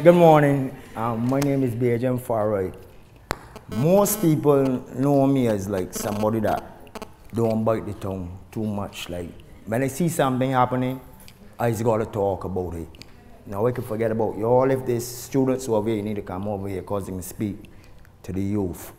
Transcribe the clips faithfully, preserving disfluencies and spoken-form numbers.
Good morning. Um, my name is Bajan Fari. Most people know me as like somebody that don't bite the tongue too much. Like when I see something happening, I just gotta talk about it. Now we can forget about you all. If there's students over here, you need to come over here because they can speak to the youth.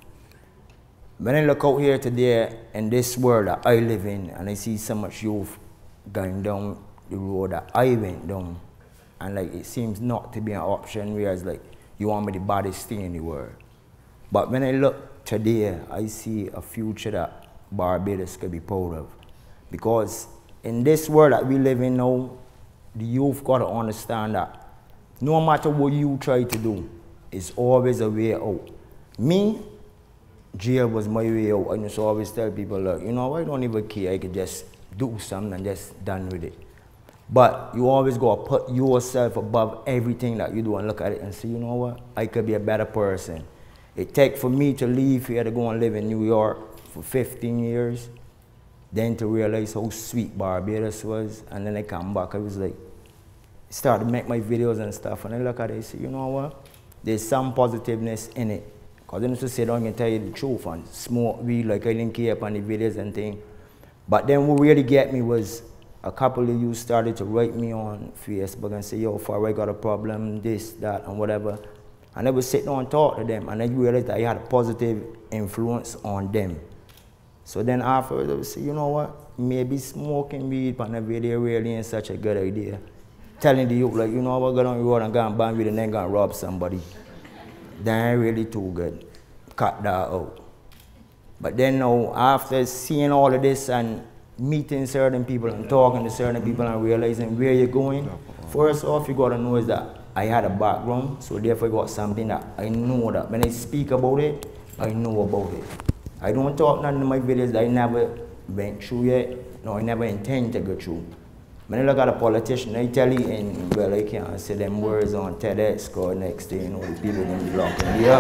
When I look out here today in this world that I live in, and I see so much youth going down the road that I went down, and like it seems not to be an option, whereas like you want me the baddest thing in the world. But when I look today, I see a future that Barbados could be proud of. Because in this world that we live in now, the youth got to understand that no matter what you try to do, it's always a way out. Me, jail was my way out. I used to always tell people, look, you know, I don't even care. I could just do something and just done with it. But you always got to put yourself above everything that you do and look at it and say, you know what, I could be a better person. It takes for me to leave here to go and live in New York for fifteen years, then to realize how sweet Barbados was, and then I come back, I was like, start to make my videos and stuff, and I look at it and say, you know what, there's some positiveness in it. Because I used to sit down and tell you the truth and smoke weed like I didn't care upon the videos and things. But then what really get me was a couple of you started to write me on Facebook and say, yo, Fari, I got a problem, this, that, and whatever. And I would sit down and talk to them, and I realized that I had a positive influence on them. So then afterwards, I would say, you know what, maybe smoking weed on a video really ain't such a good idea. Telling the youth, like, you know what, go down the road and go and ban weed and then go and rob somebody. That ain't really too good. Cut that out. But then now, after seeing all of this and meeting certain people and talking to certain people and realizing where you're going, first off, you got to know is that I had a background, so therefore I got something that I know that when I speak about it, I know about it. I don't talk none in my videos that I never went through yet, no, I never intend to go through. When I look at a politician, I tell you, and well, I can't say them words on TEDx, because next thing you know, people will be blocking me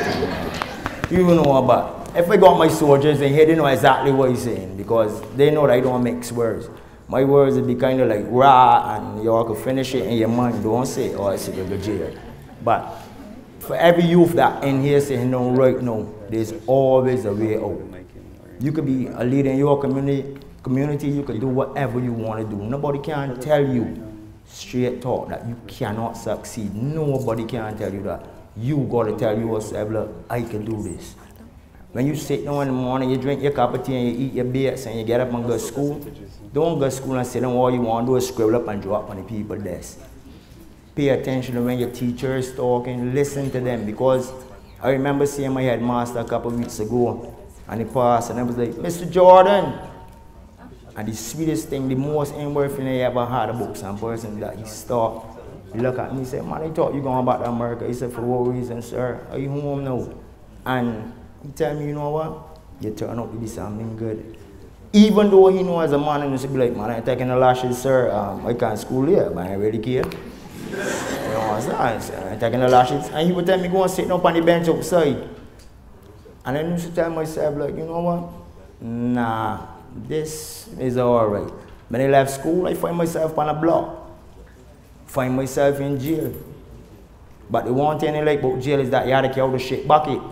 up. You know about. If I got my soldiers in here, they know exactly what he's saying, because they know that I don't mix words. My words would be kind of like rah, and you all can finish it in your mind. Don't say, oh, I see the jail. But for every youth that in here saying no right now, there's always a way out. You could be a leader in your community, community, you can do whatever you want to do. Nobody can tell you straight talk that you cannot succeed. Nobody can tell you that. You got to tell yourself, look, I can do this. When you sit down in the morning, you drink your cup of tea and you eat your bits and you get up and go to school, don't go to school and sit down. All you want to do is scribble up and drop on the people's desk. Pay attention to when your teacher is talking, listen to them, because I remember seeing my headmaster a couple of weeks ago and he passed and I was like, Mister Jordan. And the sweetest thing, the most inward thing I ever had about some person that he stopped. He looked at me and said, man, I thought you going back to America. He said, for what reason, sir? Are you home now? And he tell me, you know what? You turn out to be something good. Even though he knows as a man, he used to be like, man, I'm taking the lashes, sir. Um, I can't school here, but I really care. You know what I'm saying? I'm taking the lashes. And he would tell me, go and sit up on the bench outside. And I used to tell myself, like, you know what? Nah, this is all right. When I left school, I find myself on a block. Find myself in jail. But the one thing I like about jail is that you had to carry the shit bucket.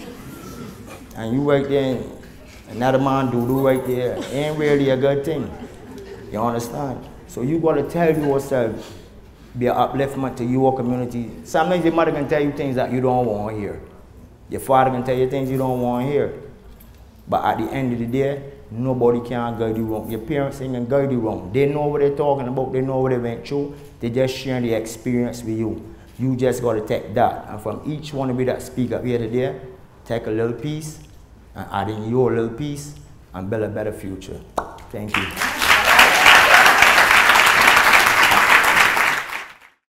And you right there, and another man do do right there, ain't really a good thing. You understand? So you got to tell yourself, be an upliftment to your community. Sometimes your mother can tell you things that you don't want to hear. Your father can tell you things you don't want to hear. But at the end of the day, nobody can guide you wrong. Your parents ain't gonna guide you wrong. They know what they're talking about. They know what they went through. They just sharing the experience with you. You just got to take that. And from each one of you that speak up here today, take a little piece and add in your little piece and build a better future. Thank you.